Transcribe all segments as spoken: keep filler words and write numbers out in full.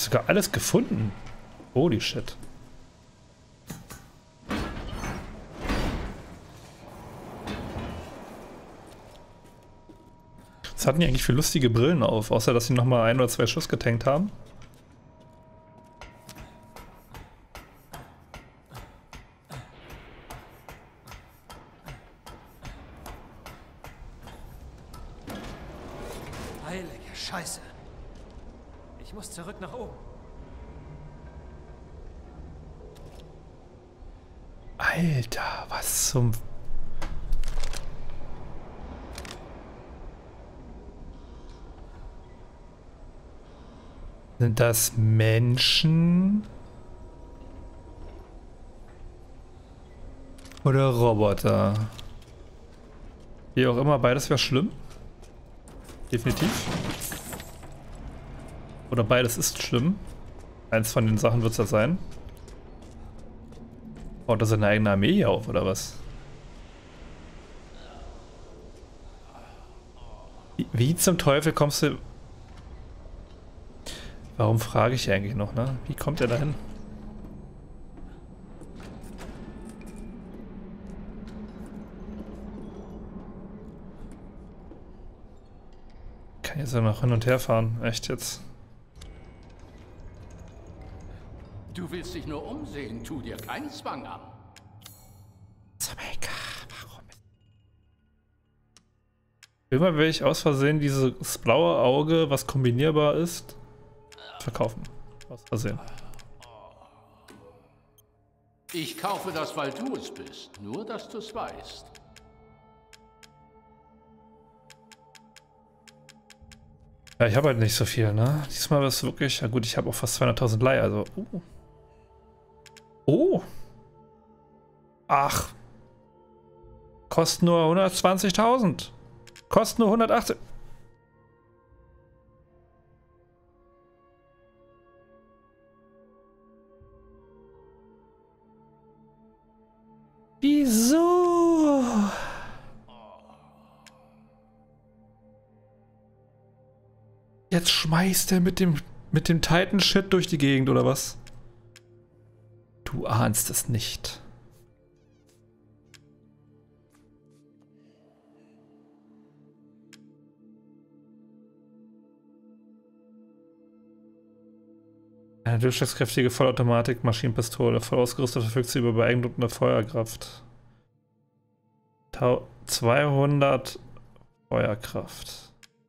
Sogar alles gefunden. Holy shit. Was hatten die eigentlich für lustige Brillen auf, außer dass sie nochmal ein oder zwei Schuss getankt haben? Heilige Scheiße. Ich muss zurück nach oben. Alter, was zum... Sind das Menschen? Oder Roboter? Wie auch immer, beides wäre schlimm. Definitiv. Oder beides ist schlimm. Eins von den Sachen wird es ja sein. Baut er seine eigene Armee hier auf, oder was? Wie, wie zum Teufel kommst du... Warum frage ich eigentlich noch, ne? Wie kommt er dahin? Kann jetzt ja noch hin und her fahren. Echt jetzt? Du willst dich nur umsehen, tu dir keinen Zwang an. Warum? Immer will ich aus Versehen dieses blaue Auge, was kombinierbar ist, verkaufen. Aus Versehen. Ich kaufe das, weil du es bist. Nur, dass du es weißt. Ja, ich habe halt nicht so viel, ne? Diesmal war es wirklich... Ja gut, ich habe auch fast zweihunderttausend Leih, also... Uh. Oh! Ach! Kostet nur hundertzwanzigtausend! Kostet nur hundertachtzig... Wieso? Jetzt schmeißt er mit dem mit dem Titan-Shit durch die Gegend, oder was? Du ahnst es nicht. Eine durchschlagskräftige Vollautomatik-Maschinenpistole, voll ausgerüstet, verfügt sie über beeindruckende Feuerkraft. zweihundert Feuerkraft.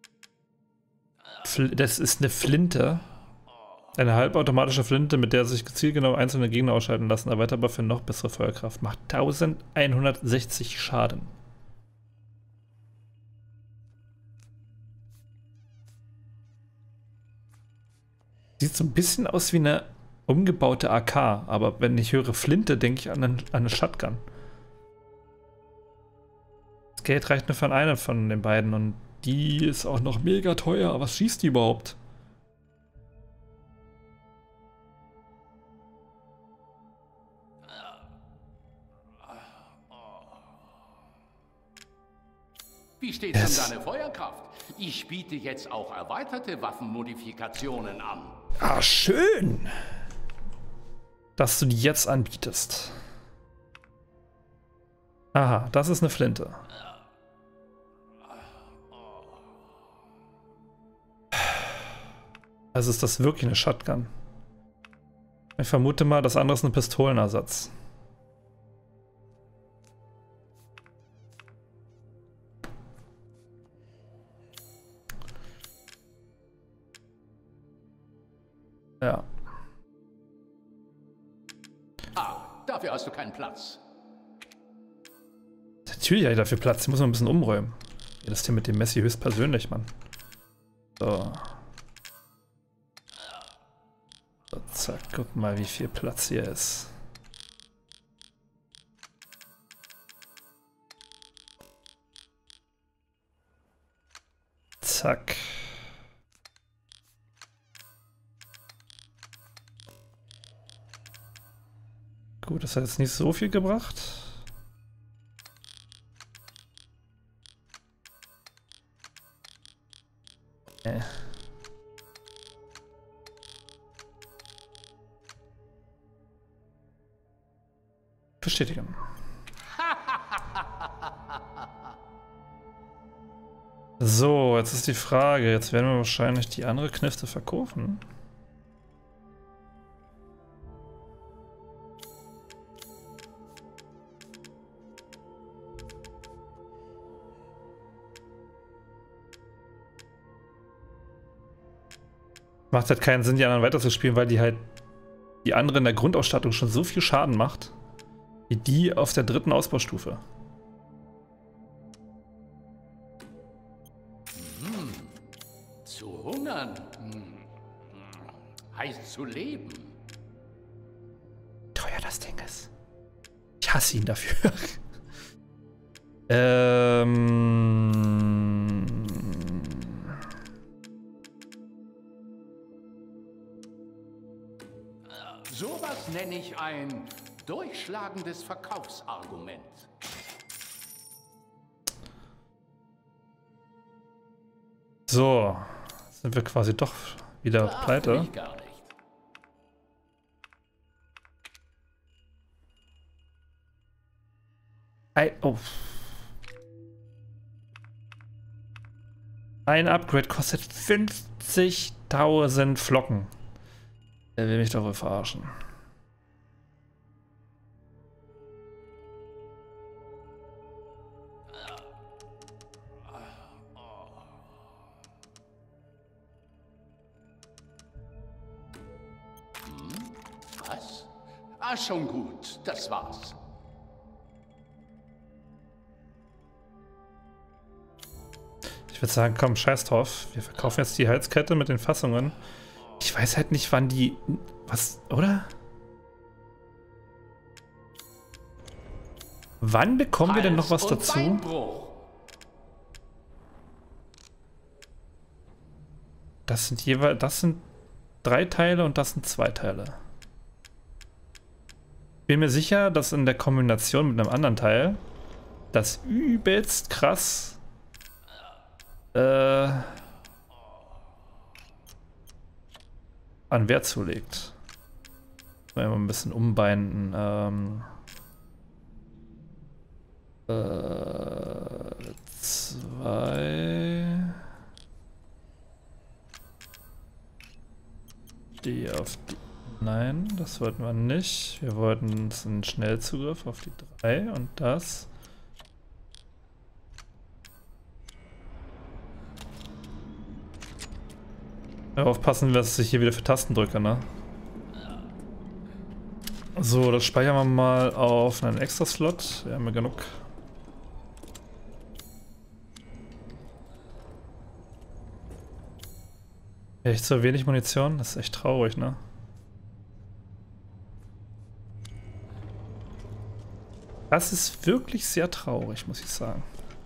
Fl das ist eine Flinte. Eine halbautomatische Flinte, mit der sich zielgenau einzelne Gegner ausschalten lassen, erweiterbar für noch bessere Feuerkraft. Macht elfhundertsechzig Schaden. Sieht so ein bisschen aus wie eine umgebaute A K, aber wenn ich höre Flinte, denke ich an, einen, an eine Shotgun. Das Geld reicht nur für eine von den beiden und die ist auch noch mega teuer. Was schießt die überhaupt? Wie steht's yes. um deine Feuerkraft? Ich biete jetzt auch erweiterte Waffenmodifikationen an. Ah, schön! Dass du die jetzt anbietest. Aha, das ist eine Flinte. Also ist das wirklich eine Shotgun? Ich vermute mal, das andere ist ein Pistolenersatz. Ja. Ah, dafür hast du keinen Platz. Natürlich habe ich dafür Platz. Ich muss noch ein bisschen umräumen. Ja, das hier mit dem Messi höchstpersönlich, Mann. So. So, zack. Guck mal, wie viel Platz hier ist. Zack. Gut, das hat jetzt nicht so viel gebracht. Äh. Bestätigen. So, jetzt ist die Frage. Jetzt werden wir wahrscheinlich die andere Knifte verkaufen. Macht halt keinen Sinn, die anderen weiterzuspielen, weil die halt die andere in der Grundausstattung schon so viel Schaden macht, wie die auf der dritten Ausbaustufe. Hm. Zu hungern hm. heißt zu leben. Teuer das Ding ist. Ich hasse ihn dafür. ähm... Sowas nenne ich ein durchschlagendes Verkaufsargument. So, sind wir quasi doch wieder Ach, pleite. ich gar nicht. Ein, oh. Ein Upgrade kostet fünfzigtausend Flocken. Der will mich doch wohl verarschen. Was? Ah, schon gut. Das war's. Ich würde sagen, komm, scheiß drauf. Wir verkaufen jetzt die Halskette mit den Fassungen. Ich weiß halt nicht, wann die... Was, oder? Wann bekommen wir denn noch was dazu? Beinbruch. Das sind jeweils... Das sind drei Teile und das sind zwei Teile. Ich bin mir sicher, dass in der Kombination mit einem anderen Teil das übelst krass... Äh... an Wert zulegt. Mal ein bisschen umbinden. Ähm, äh, zwei. Die auf die. Nein, das wollten wir nicht. Wir wollten einen Schnellzugriff auf die drei und das. Ja, aufpassen, was ich hier wieder für Tasten drücke, ne? So, das speichern wir mal auf einen extra Slot. Wir haben ja genug. Echt so wenig Munition? Das ist echt traurig, ne? Das ist wirklich sehr traurig, muss ich sagen.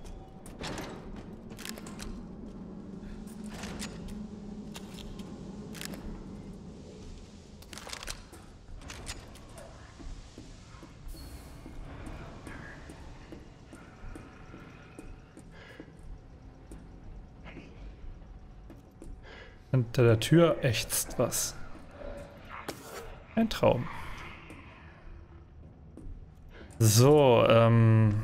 Hinter der Tür ächzt was. Ein Traum. So, ähm...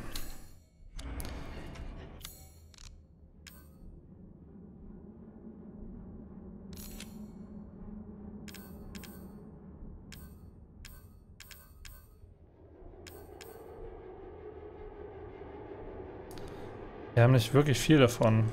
wir haben nicht wirklich viel davon.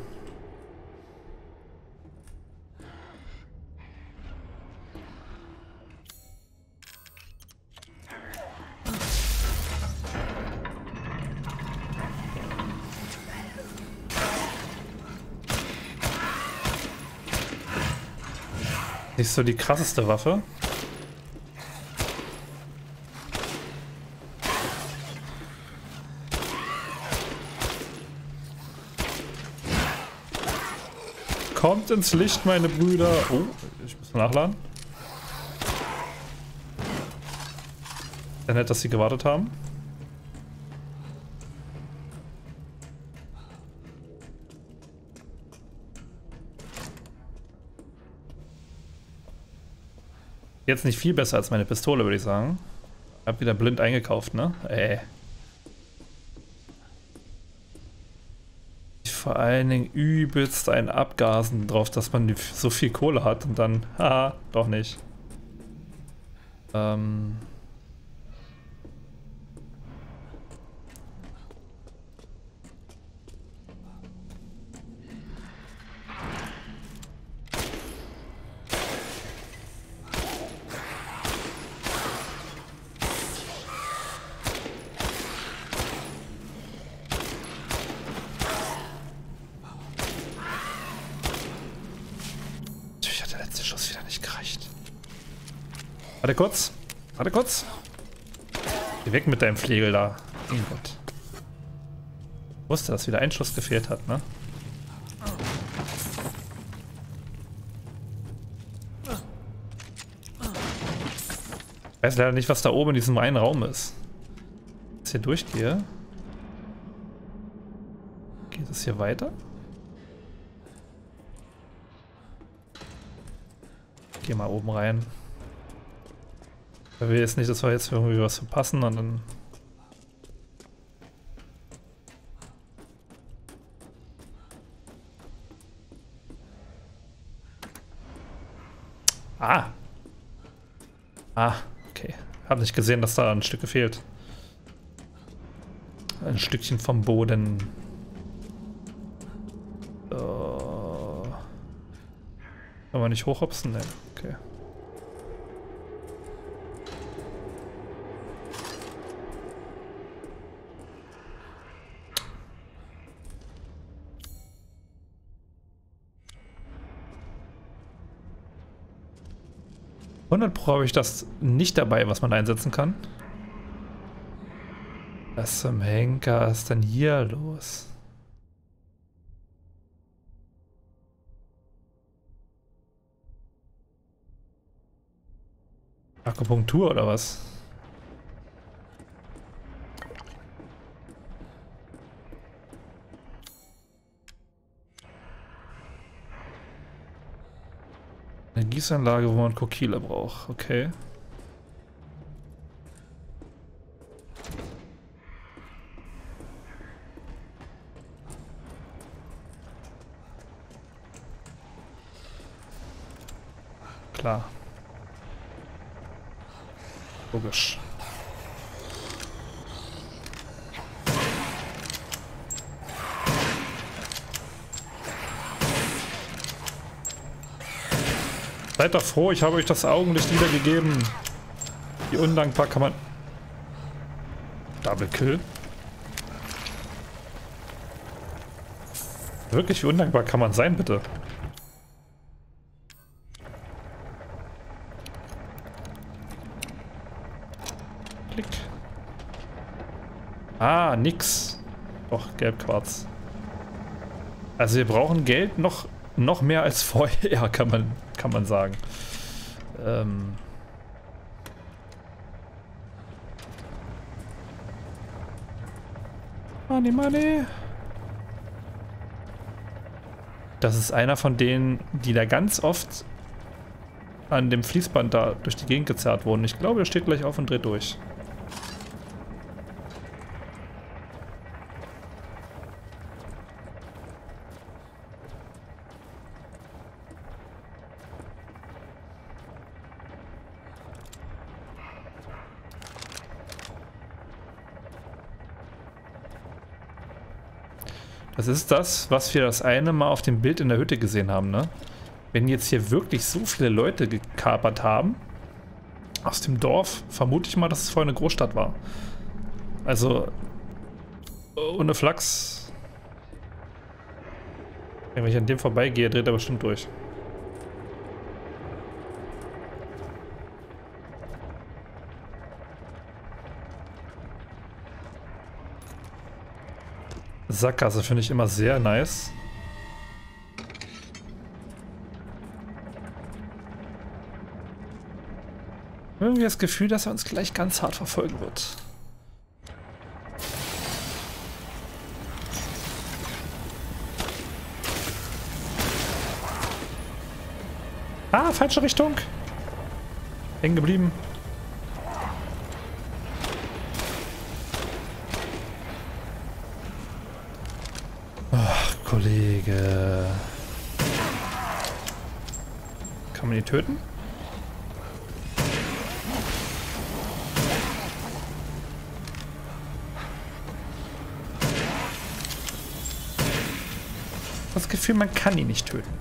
Nicht so die krasseste Waffe. Kommt ins Licht, meine Brüder. Oh, ich muss mal nachladen. Sehr nett, dass sie gewartet haben. Jetzt nicht viel besser als meine Pistole, würde ich sagen. Hab wieder blind eingekauft, ne? Ey. Vor allen Dingen übelst ein Abgasen drauf, dass man so viel Kohle hat und dann, haha, doch nicht. Ähm. Warte kurz. Warte kurz. Geh weg mit deinem Flegel da. Oh Gott. Ich wusste, dass wieder ein Schuss gefehlt hat, ne? Ich weiß leider nicht, was da oben in diesem einen Raum ist. Wenn ich jetzt hier durchgehe. Geht es hier weiter? Geh mal oben rein. Ich will jetzt nicht, dass wir jetzt irgendwie was verpassen und dann... Ah! Ah, okay. Hab nicht gesehen, dass da ein Stück gefehlt. Ein Stückchen vom Boden. Oh. Kann man nicht hochhopsen? Ne, okay. hundert Pro habe ich das nicht dabei, was man einsetzen kann. Was zum Henker ist denn hier los? Akupunktur oder was? Eine Gießanlage, wo man Kokile braucht. Okay. Klar. Logisch. Seid doch froh, ich habe euch das Augenlicht wiedergegeben. Wie undankbar kann man... Double Kill? Wirklich, wie undankbar kann man sein, bitte? Klick. Ah, nix. Doch, Gelbquarz. Also wir brauchen Geld noch, noch mehr als vorher, kann man, kann man sagen. Ähm... Money, money. Das ist einer von denen, die da ganz oft an dem Fließband da durch die Gegend gezerrt wurden. Ich glaube, der steht gleich auf und dreht durch. Das ist das, was wir das eine Mal auf dem Bild in der Hütte gesehen haben, ne? Wenn jetzt hier wirklich so viele Leute gekapert haben, aus dem Dorf, vermute ich mal, dass es vorher eine Großstadt war. Also, ohne Flachs. Wenn ich an dem vorbeigehe, dreht er bestimmt durch. Sackgasse finde ich immer sehr nice. Irgendwie das Gefühl, dass er uns gleich ganz hart verfolgen wird. Ah, falsche Richtung. Hängen geblieben. Kollege. Kann man die töten? Das Gefühl, man kann ihn nicht töten.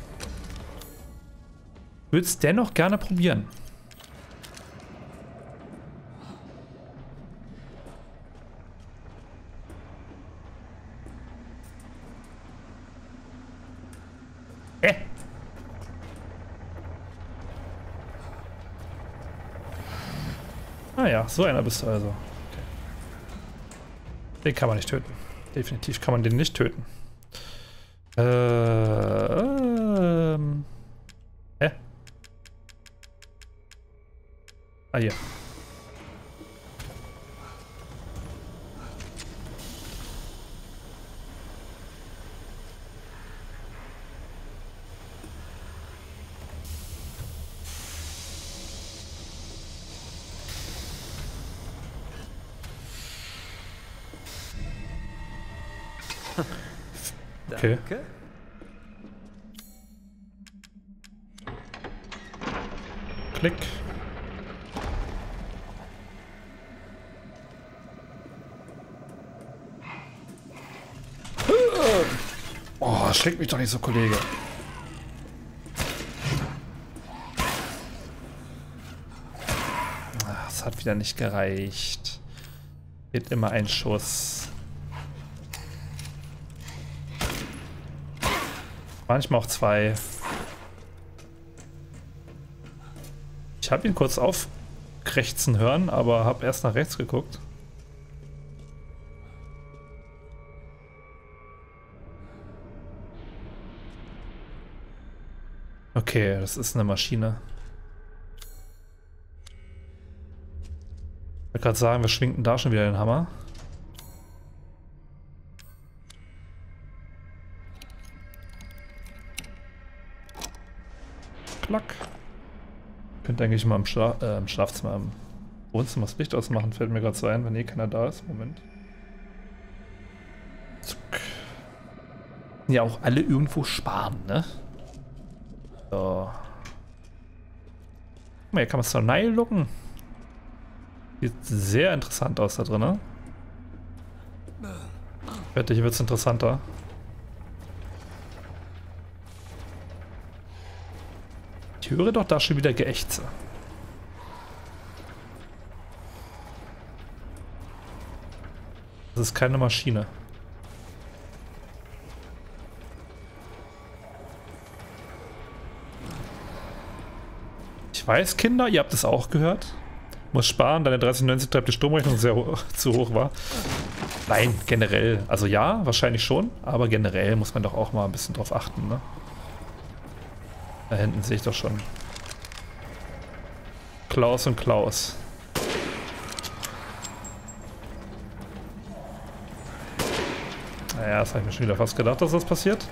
Würde es dennoch gerne probieren. Äh. Ah ja, so einer bist du also. Okay. Den kann man nicht töten. Definitiv kann man den nicht töten. Äh, ähm. Hä? Ah, hier. Okay. Danke. Klick. Oh, schlägt mich doch nicht so, Kollege. Ach, das hat wieder nicht gereicht. Wird immer ein Schuss. Manchmal auch zwei. Ich habe ihn kurz aufkrächzen hören, aber habe erst nach rechts geguckt. Okay, das ist eine Maschine. Ich wollte gerade sagen, wir schwingten da schon wieder den Hammer. Klack. Könnte eigentlich mal im, Schla äh, im Schlafzimmer, im Wohnzimmer das Licht ausmachen, fällt mir gerade so ein, wenn eh keiner da ist. Moment. Zuck. Ja, auch alle irgendwo sparen, ne? So. Guck mal, hier kann man zur Nile looken. Sieht sehr interessant aus da drin, ne? Ich wette, hier wird es interessanter. Ich höre doch da schon wieder Geächze. Das ist keine Maschine. Ich weiß, Kinder, ihr habt es auch gehört. Muss sparen, deine dreißig neunzig treibt die Stromrechnung sehr ho zu hoch war. Nein, generell. Also ja, wahrscheinlich schon, aber generell muss man doch auch mal ein bisschen drauf achten, ne? Da hinten sehe ich doch schon. Klaus und Klaus. Naja, das habe ich mir schon wieder fast gedacht, dass das passiert.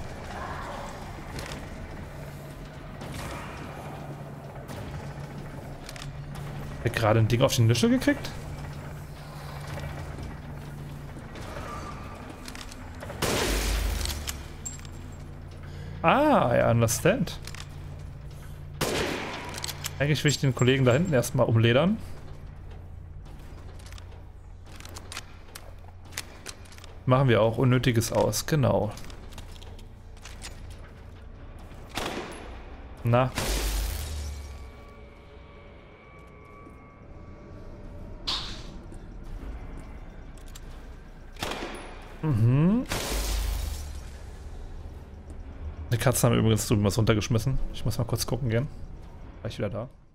Hab ich gerade ein Ding auf die Nische gekriegt? Ah, I understand. Eigentlich will ich den Kollegen da hinten erstmal umledern. Machen wir auch Unnötiges aus, genau. Na. Mhm. Die Katzen haben übrigens drüben was runtergeschmissen. Ich muss mal kurz gucken gehen. Gleich wieder da.